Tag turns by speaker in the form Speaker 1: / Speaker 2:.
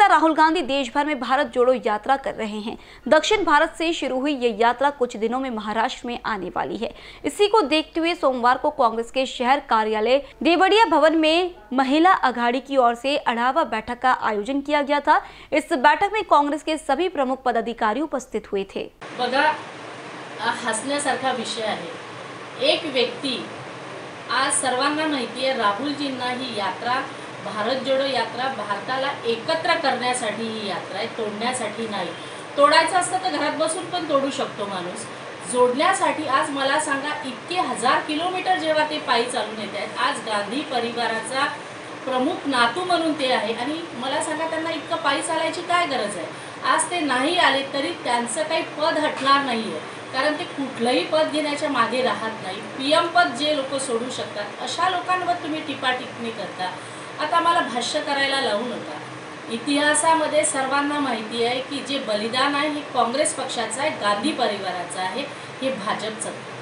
Speaker 1: नेता राहुल गांधी देश भर में भारत जोड़ो यात्रा कर रहे हैं। दक्षिण भारत से शुरू हुई ये यात्रा कुछ दिनों में महाराष्ट्र में आने वाली है। इसी को देखते हुए सोमवार को कांग्रेस के शहर कार्यालय देवड़िया भवन में महिला अघाड़ी की ओर से आढावा बैठक का आयोजन किया गया था। इस बैठक में कांग्रेस के सभी प्रमुख पदाधिकारी उपस्थित हुए थे।
Speaker 2: बघा, हसण्यासारखा विषय आहे। एक व्यक्ती, आज सर्वांना माहिती आहे, राहुलजींना ही यात्रा, भारत जोडो यात्रा भारताला एकत्र करण्यासाठी ही यात्रा आहे, तोडण्यासाठी नाही। तोडायचं असतं तर घरात बसून पण तोडू शकतो माणूस। जोडण्यासाठी आज मला सांगा, इतके हजार किलोमीटर जेव्हा ते पायी चालून येत आहेत, आज गांधी परिवाराचा प्रमुख नातू म्हणून ते आहे आणि मला सांगा त्यांना इतकं पायी चालायची काय गरज आहे। आज ते नाही आले तरी त्यांचं काही पद हटणार नाहीये, कारण ते कुठलंही पद घेण्याच्या मागे राहत नाही। पीएम पद जे लोक सोडू शकतात अशा लोकांवर तुम्ही टिप्पणी करता। आता मला भाष्य करायला लावू नका। इतिहासामध्ये सर्वांना माहिती आहे की जे बलिदान आहे हे काँग्रेस पक्षाचं आहे, गांधी परिवाराचं आहे, हे भाजपचं